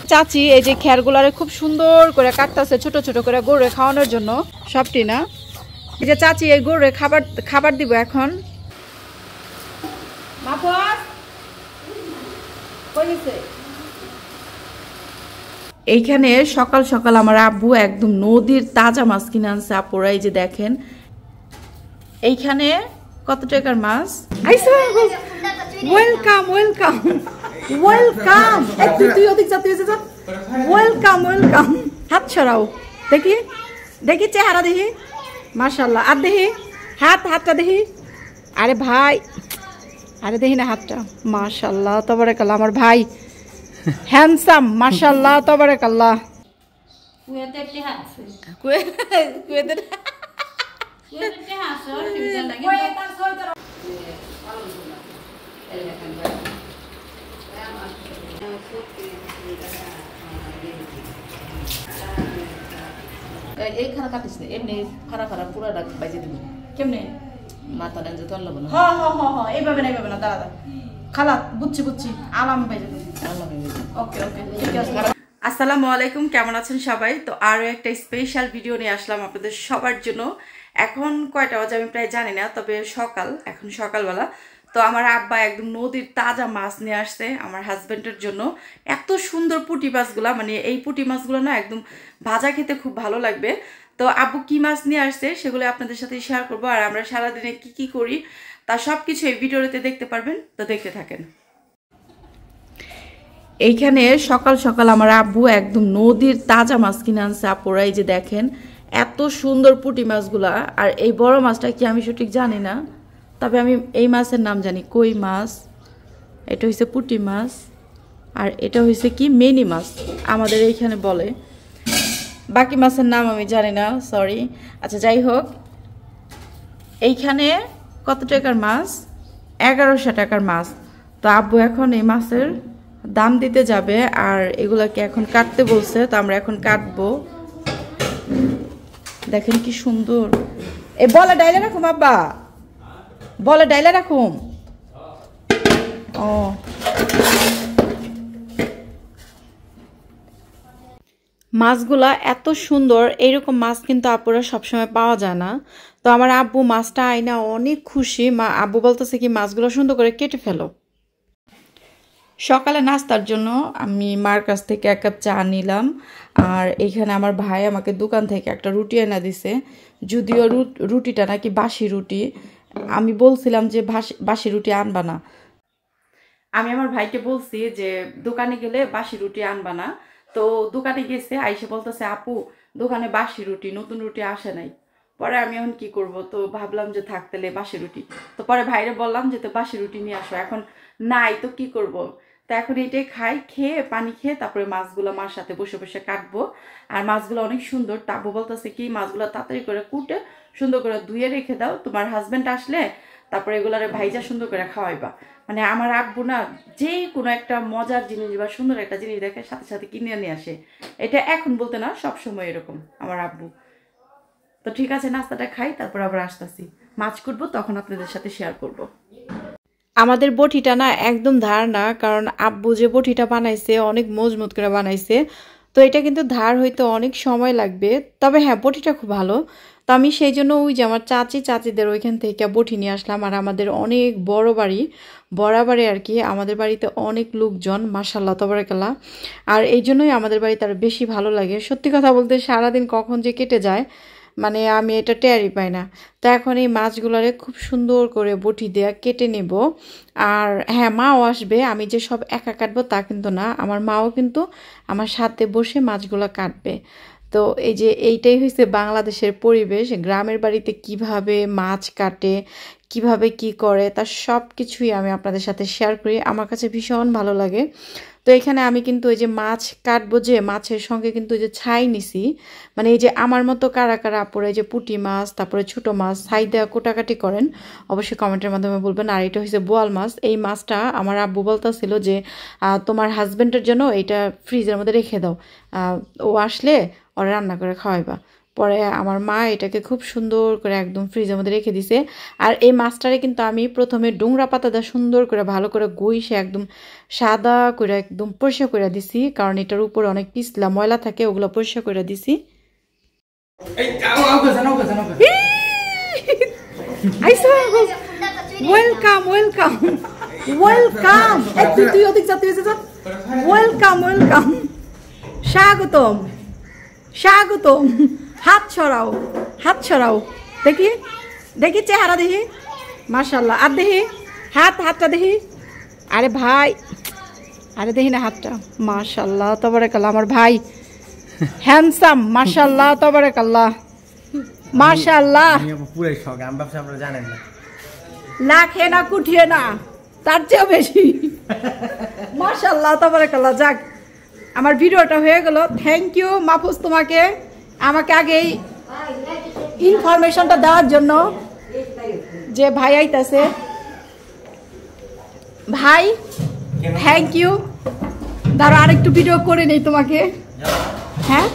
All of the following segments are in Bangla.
চাচি এই যে খেরগুলারে খুব সুন্দর করে কাটতেছে ছোট ছোট করে গরুরে খাওয়ানোর জন্য সবটি না। এই যে চাচি এই গরুরে খাবার দিব এখন। এইখানে সকাল সকাল আমার আব্বু একদম নদীর তাজা মাছ কিনে আনছে আপুরা। এই যে দেখেন এইখানে কত টাকার মাছ। ওয়েলকাম ওয়েলকাম ওয়েলকাম, তুই ওদিক যা, তুই যা। Welcome welcome. হাত ছড়াও, দেখি দেখি চেহারা দেখি, মাশাআল্লাহ। আর দেখি হাতটা দেখি। আরে ভাই, আরে দেখি না হাতটা, মাশাআল্লাহ তাবারাকাল্লাহ। আমার ভাই হ্যান্ডসাম, মাশাআল্লাহ তাবারাকাল্লাহ। এইখানে কাটিস না, এমনি ফাড়া ফাড়া পুরা বাইজে দিব। কেমনে মাথা ডান যেতে আল্লাহ বলো। হ্যাঁ হ্যাঁ হ্যাঁ হ্যাঁ, এইভাবে না এইভাবে না, দাঁড়া খালা, বুঝছি বুঝছি, আলাম বাইজে দেবো। ওকে ওকে ঠিক আছে। আসসালামু আলাইকুম, কেমন আছেন সবাই? তো আরও একটা স্পেশাল ভিডিও নিয়ে আসলাম আপনাদের সবার জন্য। এখন কয়টা বাজে আমি প্রায় জানি না, তবে এখন সকালবেলা। তো আমার আব্বা একদম নদীর তাজা মাছ নিয়ে আসছে আমার হাজব্যান্ডের জন্য। এত সুন্দর পুঁটি মাছগুলা, মানে এই পুঁটি মাছগুলো না একদম ভাজা খেতে খুব ভালো লাগবে। তো আব্বু কি মাছ নিয়ে আসছে সেগুলো আপনাদের সাথে শেয়ার করবো, আর আমরা সারাদিনে কি করি তা সব কিছু এই ভিডিওতে দেখতে পারবেন। তো দেখতে থাকেন। এইখানে সকাল সকাল আমার আব্বু একদম নদীর তাজা মাছ কিনে আনছে আপুরা। এই যে দেখেন এত সুন্দর পুঁটি মাছগুলা। আর এই বড় মাছটা কি আমি সঠিক জানি না, তবে আমি এই মাছের নাম জানি কই মাছ। এটা হচ্ছে পুঁটি মাছ, আর এটা হচ্ছে কি মেনি মাছ আমাদের এইখানে বলে। বাকি মাছের নাম আমি জানি না, সরি। আচ্ছা যাই হোক, এইখানে কত টাকার মাছ? 1100 টাকার মাছ। তো আব্বু এখন এই মাছের দাম দিতে যাবে, আর এগুলাকে এখন কাটতে বলছে। তো আমরা এখন কাটবো। দেখেন কি সুন্দর। এই বলে ডাইলে রাখুম আব্বা, বলে ডাইলে রাখুম। ও মাছগুলা এত সুন্দর, এইরকম মাছ কিন্তু আপুরা সবসময় পাওয়া যায় না। তো আমার আব্বু মাছটা আইনা অনেক খুশি। আব্বু বলতেছে কি মাছগুলো সুন্দর করে কেটে ফেলো। সকালে নাস্তার জন্য আমি মার কাছ থেকে 1 কাপ চা নিলাম, আর এইখানে আমার ভাই আমাকে দোকান থেকে একটা রুটি এনে দিছে। যদিও রুটিটা নাকি বাসি রুটি, আমি বলছিলাম যে বাসি রুটি আনবা না। আমি আমার ভাইকে বলছি যে দোকানে গেলে বাসি রুটি আনবা না। তো দোকানে গেছে, আইসে বলতেছে আপু দোকানে বাসি রুটি, নতুন রুটি আসে নাই। পরে আমি এখন কি করব, তো ভাবলাম যে থাকতেলে বাসি রুটি। তো পরে ভাইরে বললাম যে তো বাসি রুটি নিয়ে আসো, এখন নাই তো কি করব। তো এখন এটাই খাই, খেয়ে পানি খেয়ে তারপরে মাছগুলো মার সাথে বসে বসে কাটবো। আর মাছগুলো অনেক সুন্দর। তাবু বলতেছে কি মাছগুলো তাড়াতাড়ি করে কুটে সুন্দর করে ধুয়ে রেখে দাও, তোমার হাজব্যান্ড আসলে তারপরে এগুলারে ভাইজা সুন্দর করে খাওয়াইবা। মানে আমার আব্বু না যেই কোনো একটা মজার জিনিস বা সুন্দর একটা জিনিস দেখে সাথে সাথে কিনে নিয়ে আসে। এটা এখন বলতে না, সব সময় এরকম আমার আব্বু। তো ঠিক আছে, নাস্তাটা খাই, তারপর আবার আসতেছি। মাছ কুটবো, তখন আপনাদের সাথে শেয়ার করব। আমাদের বটিটা না একদম ধার না, কারণ আব্বু যে বটিটা বানাইছে অনেক মজবুত করে বানাইছে। তো এটা কিন্তু ধার হইতে অনেক সময় লাগবে, তবে হ্যাঁ বটিটা খুব ভালো। তো আমি সেই জন্য ওই যে আমার চাচিদের ওইখান থেকে বটি নিয়ে আসলাম। আর আমাদের অনেক বড় বাড়ি, বরাবরে আর কি, আমাদের বাড়িতে অনেক লোকজন, মাশাআল্লাহ তাবারাকাল্লাহ। আর এই জন্যই আমাদের বাড়িতে আরো বেশি ভালো লাগে। সত্যি কথা বলতে সারাদিন কখন যে কেটে যায় মানে আমি এটা টেরই পাই না। তো এখন এই মাছগুলোরে খুব সুন্দর করে বটি দিয়ে কেটে নেব। আর হ্যাঁ মাও আসবে, আমি যে সব একা কাটবো তা কিন্তু না, আমার মাও কিন্তু আমার সাথে বসে মাছগুলো কাটবে। তো এই যে এইটাই হচ্ছে বাংলাদেশের পরিবেশ। গ্রামের বাড়িতে কিভাবে মাছ কাটে, কিভাবে কি করে, তার সব কিছুই আমি আপনাদের সাথে শেয়ার করি। আমার কাছে ভীষণ ভালো লাগে। তো এখানে আমি কিন্তু এই যে মাছ কাটবো, যে মাছের সঙ্গে কিন্তু এই যে ছাই নিছি। মানে এই যে আমার মতো কারা কারা আপুরা এই যে পুঁটি মাছ তারপরে ছোট মাছ ছাই দেওয়া কোটাকাটি করেন, অবশ্যই কমেন্টের মাধ্যমে বলবেন। আর এটা হচ্ছে বোয়াল মাছ। এই মাছটা আমার আব্বু বলতেছিল যে তোমার হাজব্যান্ডের জন্য এটা ফ্রিজের মধ্যে রেখে দাও, ও আসলে ওরা রান্না করে খাওয়াইবা। পরে আমার মা এটাকে খুব সুন্দর করে একদম ফ্রিজের মধ্যে রেখে দিছে। আর এই মাছটারে কিন্তু আমি প্রথমে ডোংরা পাতা দিয়ে সুন্দর করে ভালো করে গুইসে একদম সাদা করে একদম পরিষ্কার করে দিছি, কারণ এটার উপরে অনেক পিছলা ময়লা থাকে, ওগুলো পরিষ্কার করে দিছি। ওয়েলকাম ওয়েলকাম ওয়েলকাম, তুই ওদিক যা, তুই যা। ওয়েলকাম ওয়েলকাম, স্বাগতম স্বাগতম। হাত ছড়াও, হাত ছড়াও, দেখি দেখি চেহারা দেখি, মাশাআল্লাহ। আর দেখি হাতটা দেখি। আরে ভাই, আরে দেখি না হাতটা, মাশাআল্লাহ তাবারাকাল্লাহ। আমার ভাই হ্যান্ডসাম, মাশাআল্লাহ তাবারাকাল্লাহ, মাশাআল্লাহ। পুরাই শখ, আমি ভাবছি আপনারা জানেন না। লাখে না কুঠিয়ে না, তার চেয়েও বেশি, মাশাআল্লাহ তাবারাকাল্লাহ। যাক, আমার ভিডিওটা হয়ে গেল। থ্যাংক ইউ মাহফুজ তোমাকে, আমাকে আগেই ইনফরমেশনটা দেওয়ার জন্য যে ভাই আইতাছে। ভাই থ্যাংক ইউ। দাঁড়ো আরেকটু ভিডিও করে নেই তোমাকে। হ্যাঁ,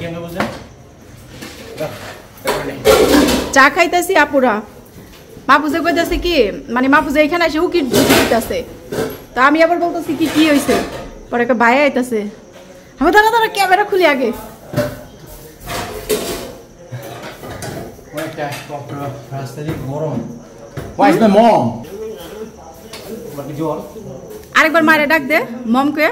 চা খাইতেছি আপুরা। মাহফুজে কইতাছে কি, মানে মাহফুজে এখানে এসে উকি দিতেছে, তো আমি আবার বলতেছি কি কি হয়েছে। পরে একটা ভাই আইতাছে, আমি দাঁড়া দাঁড়া ক্যামেরা খুলি আগে। আরেকবার মারে ডাক দে মমকে।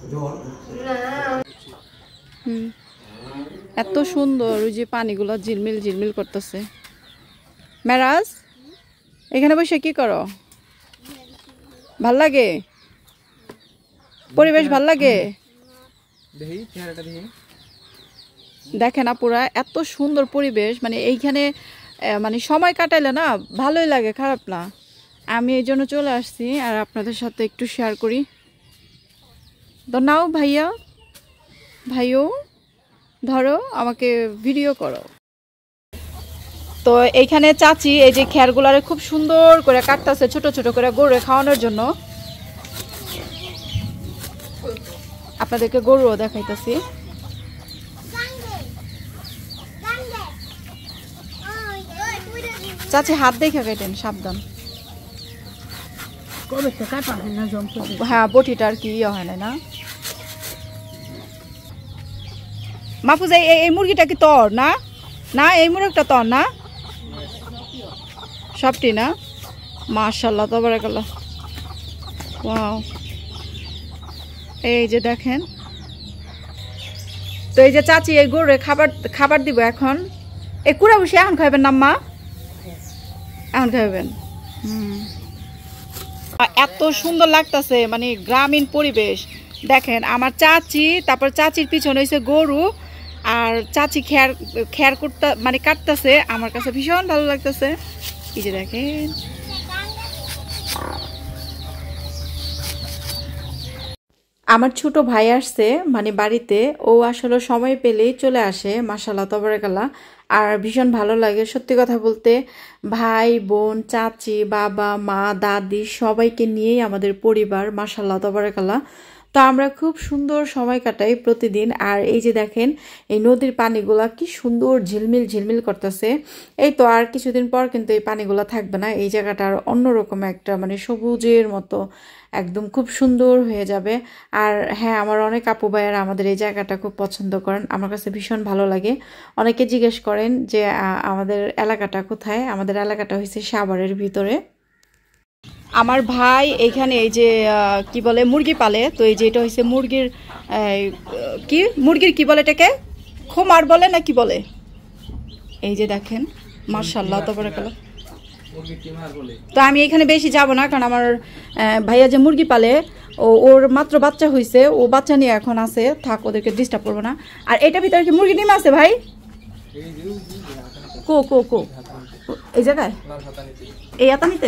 এত সুন্দর ওই যে পানিগুলো ঝিলমিল ঝিলমিল করতেছে। মেরাজ, এখানে বসে কি করো? ভাল লাগে? পরিবেশ ভাল লাগে? দেখেন আপুরা, এত সুন্দর পরিবেশ, মানে এইখানে মানে সময় কাটাইলে না ভালোই লাগে, খারাপ না। আমি এই জন্য চলে আসছি আর আপনাদের সাথে একটু শেয়ার করি। তো নাও ভাইয়া, ভাইও ধরো, আমাকে ভিডিও করো। তো এইখানে চাচি এই যে খেরগুলারে খুব সুন্দর করে কাটতেছে ছোট ছোট করে গরু খাওয়ানোর জন্য। আপনাদেরকে গরুও দেখাইতেছি। চাচি হাত দেখে কেটেন, সাবধান। হ্যাঁ, বটিটা আর কি ইয়ে হয় না। মাহফুজ, এই মুরগিটা কি তোর না? না, এই মুরগটা তোর না? সবটি না? মাশাআল্লাহ তাবারাকাল্লাহ। ওয়াও, এই যে দেখেন। তো এই যে চাচি এই গরুরে খাবার দিব এখন। এই কুড়া বসে এখন খাইবেন না মা? এখন খাইবেন। এত সুন্দর লাগতেছে, মানে গ্রামীণ পরিবেশ। দেখেন আমার চাচি, তারপর চাচির পিছনে হয়েছে গরু, আর চাচি খেয়ার করতে মানে কাটতেছে। আমার কাছে ভীষণ ভালো লাগতেছে। এই যে দেখেন, আমার ছোট ভাই আসছে মানে বাড়িতে। ও আসলে সময় পেলেই চলে আসে, মাশাআল্লাহ তাবারাকাল্লাহ। আর ভীষণ ভালো লাগে সত্যি কথা বলতে। ভাই বোন, চাচি, বাবা, মা, দাদি সবাইকে নিয়েই আমাদের পরিবার, মাশাআল্লাহ তাবারাকাল্লাহ। তো আমরা খুব সুন্দর সময় কাটাই প্রতিদিন। আর এই যে দেখেন, এই নদীর পানিগুলা কি সুন্দর ঝিলমিল ঝিলমিল করতেছে। এই তো আর কিছুদিন পর কিন্তু এই পানিগুলা থাকবে না। এই জায়গাটার অন্যরকম একটা মানে সবুজের মতো একদম খুব সুন্দর হয়ে যাবে। আর হ্যাঁ, আমার অনেক আপু ভাইয়ারা আমাদের এই জায়গাটা খুব পছন্দ করেন, আমার কাছে ভীষণ ভালো লাগে। অনেকে জিজ্ঞেস করেন যে আমাদের এলাকাটা কোথায়। আমাদের এলাকাটা হয়েছে সাভারের ভিতরে। আমার ভাই এইখানে এই যে কি বলে মুরগি পালে। তো এই যে এটা হচ্ছে মুরগির মুরগির কি বলে এটাকে, খোমার বলে না কি বলে। এই যে দেখেন, মাশাআল্লাহ তাবারাকাল্লাহ। তো আমি এখানে বেশি যাব না, কারণ আমার ভাইয়া যে মুরগি পালে ওর মাত্র বাচ্চা হয়েছে, ও বাচ্চা নিয়ে এখন আছে, থাক, ওদেরকে ডিস্টার্ব করবো না। আর এটা ভিতরে কি মুরগি ডিম আছে ভাই? কো কো কো এই জায়গায়, এই আতানিতে।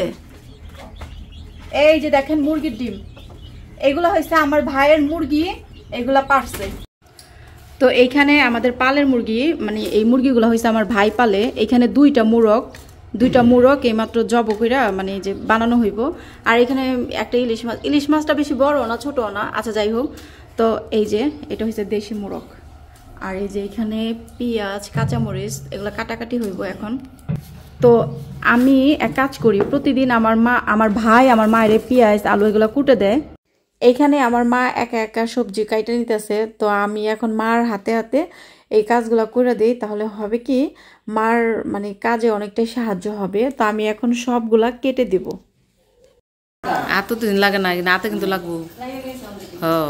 এই যে দেখেন মুরগির ডিম, এগুলো হয়েছে আমার ভাইয়ের মুরগি, এগুলা পারছে। তো এইখানে আমাদের পালের মুরগি, মানে এই মুরগিগুলো হয়েছে আমার ভাই পালে। এখানে দুইটা মুরগ এইমাত্র জব কইরা মানে যে বানানো হইব। আর এখানে একটা ইলিশ মাছটা বেশি বড় না ছোট না, আচ্ছা যাই হোক। তো এই যে এটা হচ্ছে দেশি মুরগ, আর এই যে এখানে পেঁয়াজ কাঁচামরিচ এগুলো কাটাকাটি হইব এখন। তো আমি এক কাজ করি, প্রতিদিন আমার ভাই আমার মায়ের পেঁয়াজ আলু এগুলো কুটে দেয়। এইখানে আমার মা একা একা সবজি কাইটে নিতেছে, তো আমি এখন মার হাতে হাতে এই কাজগুলো করে দিই। তাহলে হবে কি মার মানে কাজে অনেকটাই সাহায্য হবে। তো আমি এখন সবগুলা কেটে দিব। এত দিন লাগে না, হাতে কিন্তু লাগবো। হ্যাঁ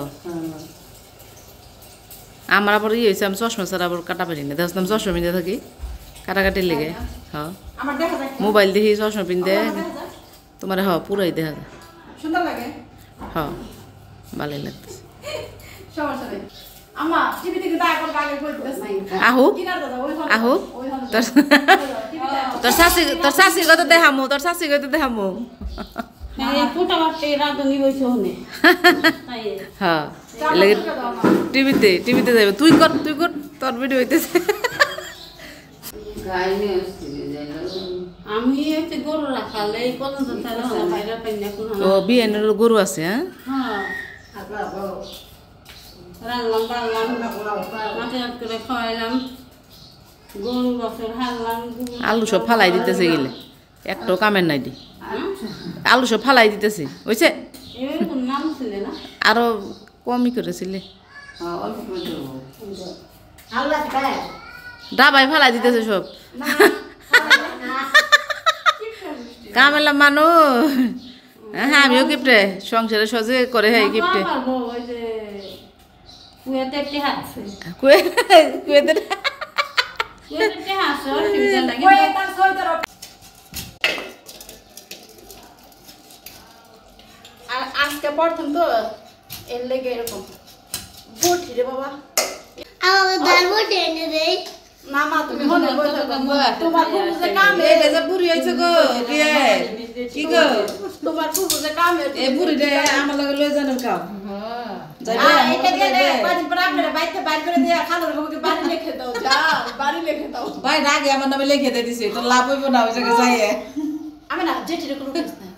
আমার আবার ইয়ে হয়েছে, আমি চশমা ছাড়া আবার কাটা পারি না। দেখলাম চশমা পিন্ধে থাকি কাটাকাটির লেগে। হ্যাঁ মোবাইল দেখি চশমা পিন্ধে তোমার পুরাই দেখা যায়। সুন্দর লাগে। হ্যাঁ ভালোই লাগতেছে। আহুক আহুক তোর শাশি কত দেখামো, তোর শাশি কত দেখামো। হ্যাঁ টিভিতে যাবে। তুই কর তোর ভিডিও হইতেছে। আমি গরু রাখালে ও বিয়ের গরু আছে। হ্যাঁ রান্নাম বাড়লাম মাঠে করে খাওয়াইলাম, গরু বছর হারলাম। আলু সব ফালাই দিতেছে গেলে একটাও কামের নাই দি। আলু সব ফালাই দিতেছে বুঝছে। নাম ছিল না আরো কমই করেছিলে, ডাবাই ফালাই দিতেছে সব। কামেলা মানুষ। হ্যাঁ আমিও গিফটে সংসারে সজে করে। হ্যাঁ গিফটে আজকে প্রথম তো এর লেগে এরকম বটি রে বাবা। আমাকে দার বটি এনে দেই। না মা তুমি মনে বসে তোমার ফুফু যে কামে এই যে বুড়ি হইছে গো কে কি গো তোমার ফুফু যে কামে এ বুড়ি রে আমার লগে লই জানেন কাম। হ্যাঁ যাইবে এটা দিয়ে দে বাড়ি পর আপনারা বাইতে বাইর করে দিয়া খালোর বাবুকে বাড়ি লিখে দাও। যা বাড়ি লিখে দাও। ভাই রাগে আমার নামে লিখে দে দিছি, তো লাভ হইব না ওই জায়গায় যাইয়ে। আমি না জেঠির কোনো কিছু না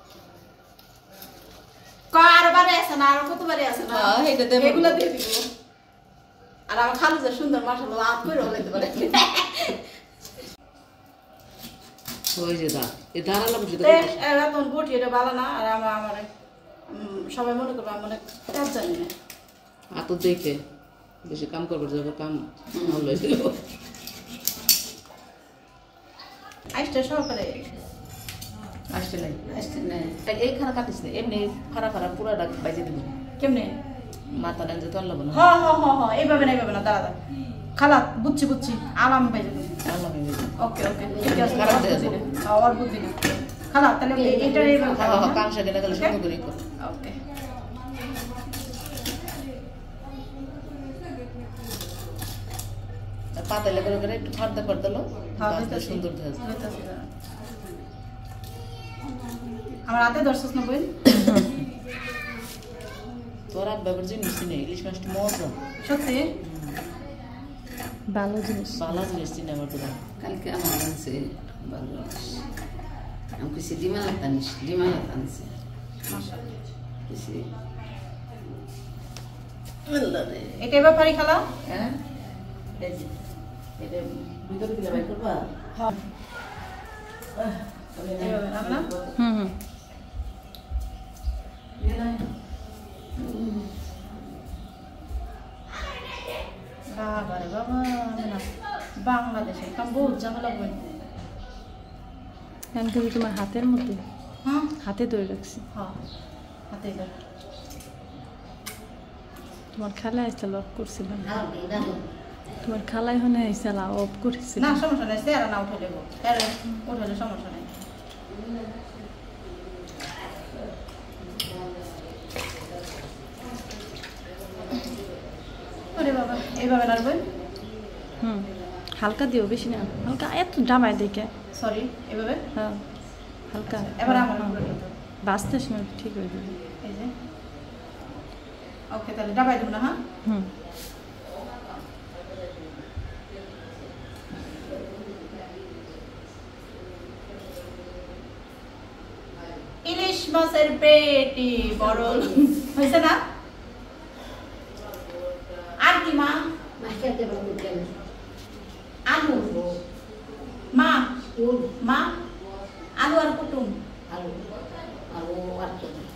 কার বারে আছে না আর কত বারে আছে না। হ্যাঁ এটা দেব, এগুলা দিয়ে দিব। আর আমার খালু যে সুন্দর মাশাআল্লাহ হাত করে হলাইতে পারে। ওই যে দা এ দাঁড়ালাম যদি এখন বটি এটা ভালো না। আর আমার সবাই মনে করবে আমি অনেক কাজ জানি না। আতো দেখে বেশি কাম করবে যাবে, কাম হলো দিল। আইসটা সহকারে আসছে নাই এইখানে কাটিস না, এমনি ফাড়া পুরাটা বাইজে দিবি। কেমনে মাথা নেন যে তোর লাগবে না। হ্যাঁ হ্যাঁ হ্যাঁ হ্যাঁ এইভাবে না এইভাবে না, দাঁড়া খালা বুঝছি আলাম পাইছে। আল্লাহ হয়ে গেছে। ওকে ঠিক আছে। খারাপ দেখে আর বুদ্ধি না খালা, তাহলে এটা এইভাবে কাম সাথে না গেলে সুন্দর করে কর। ওকে পাতালে করে একটু ফাড়তে পারতেলো সুন্দর থাকে। আমার হাতে দর্শক না বই তোর আব্বার জিনিস নেই, ইলিশ মাছটা মজা সত্যি ভালো জিনিস চিনি আমার তো। কালকে আমার আনছে ভালো, আমি কিছু ডিমালাত আনছে এটাই ব্যাপারই খালা। হ্যাঁ এটা ভিতরে দিলে বাই করবা। হ্যাঁ এইভাবে না বাবারে বাবা না বাংলাদেশে কাম বহুত ঝামেলা বই। কিন্তু তোমার হাতের মধ্যে হ্যাঁ হাতে ধরে রাখছি। হ্যাঁ হাতে তোমার খালায় এসে লক করছিলাম, তোমার খালায় হনে এসে অফ করছিল। না সমস্যা নাই, চেহারা না উঠে দেবো, উঠলে সমস্যা নাই। ওরে বাবা এইভাবে নাড়বে। হালকা দিও, বেশি না, হালকা এত ডামায় দেখে। সরি এভাবে। হ্যাঁ হালকা। এবার আমার বাঁচতে সময় ঠিক হয়ে যাবে। এই যে ওকে তাহলে ডাবাই দেবো না। হ্যাঁ ইলিশ মাছের পেটি বড় হয়েছে না? আর কি মা আলু মা মা আলু আর কুটুম আলু আলু আর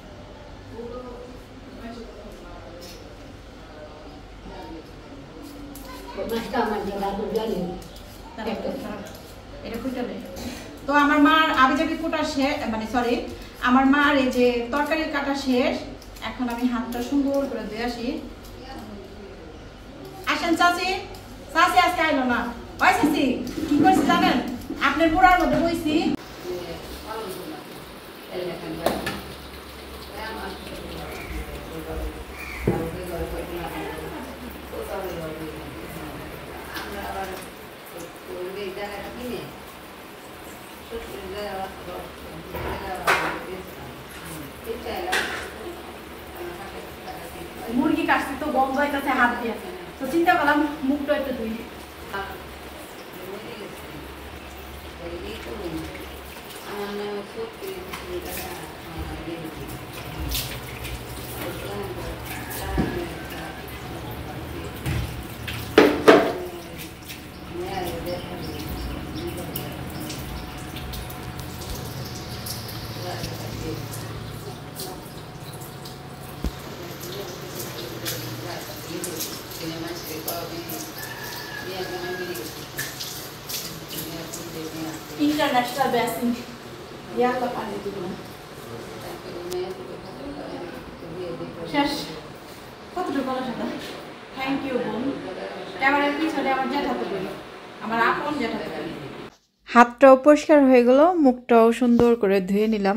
তো আমার মার আবিজাবি কোটা শেষ, মানে সরি আমার মার এই যে তরকারির কাটা শেষ। এখন আমি হাতটা সুন্দর করে ধুয়ে আসি। আসেন চাচি, চাচি আজকে আইলো না। ওই চাচি কি করছি জানেন, আপনার পোড়ার মধ্যে বইছি মুরগি কাটছি তো বন্ধ হইতেছে হাত দিয়ে, তো চিন্তা করলাম মুখটা একটু ধুই। International Basin. Ya kapan itu kan? শেষ কতটুকু বলা সেটা। থ্যাংক ইউ বোন। ক্যামেরার পিছনে আমার জ্যাঠাতো বোন, আমার আপন জ্যাঠাতো বোন। হাতটাও পরিষ্কার হয়ে গেল, মুখটাও সুন্দর করে ধুয়ে নিলাম।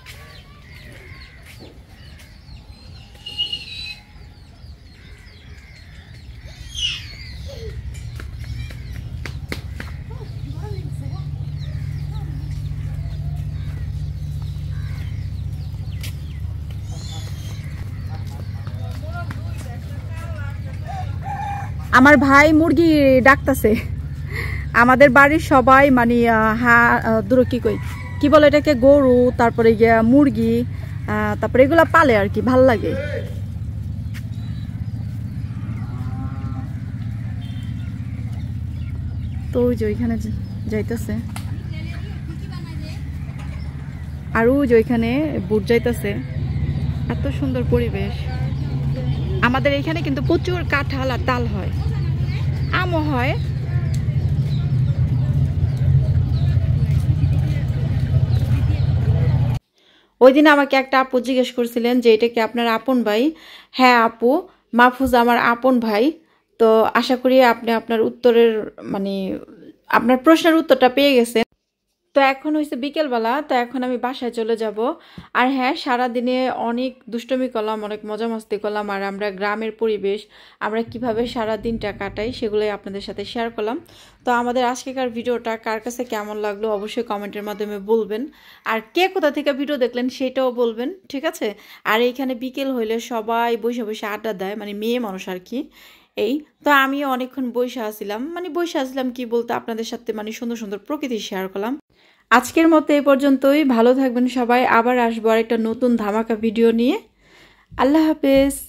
আমার ভাই মুরগি ডাকতেছে। আমাদের বাড়ির সবাই মানে কি বলে এটাকে, গরু, তারপরে মুরগি, তারপরে এগুলা পালে আর কি, ভাল লাগে। তো ওই যে ওইখানে যাইতেছে, আর ওই যে ওইখানে বুট যাইতেছে। এত সুন্দর পরিবেশ। আমাদের এখানে কিন্তু প্রচুর কাঁঠাল আর তাল হয়, আমও হয়। ওই দিন আমাকে একটা আপু জিজ্ঞেস করছিলেন যে এটা কি আপনার আপন ভাই? হ্যাঁ আপু, মাহফুজ আমার আপন ভাই। তো আশা করি আপনি আপনার উত্তরের মানে আপনার প্রশ্নের উত্তরটা পেয়ে গেছেন। তো এখন হয়েছে বিকেলবেলা, তো এখন আমি বাসায় চলে যাব। আর হ্যাঁ, সারাদিনে অনেক দুষ্টমি করলাম, অনেক মজা মস্তি করলাম। আর আমরা গ্রামের পরিবেশ, আমরা কিভাবে সারা দিনটা কাটাই সেগুলোই আপনাদের সাথে শেয়ার করলাম। তো আমাদের আজকেকার ভিডিওটা কার কাছে কেমন লাগলো অবশ্যই কমেন্টের মাধ্যমে বলবেন। আর কে কোথা থেকে ভিডিও দেখলেন সেটাও বলবেন, ঠিক আছে? আর এইখানে বিকেল হইলে সবাই বসে বসে আড্ডা দেয়, মানে মেয়ে মানুষ আর কি। এই তো আমি অনেকক্ষণ বসে আসলাম কি বলতে আপনাদের সাথে মানে সুন্দর সুন্দর প্রকৃতি শেয়ার করলাম। আজকের মতো এই পর্যন্তই। ভালো থাকবেন সবাই, আবার আসবো আর একটা নতুন ধামাকা ভিডিও নিয়ে। আল্লাহ হাফেজ।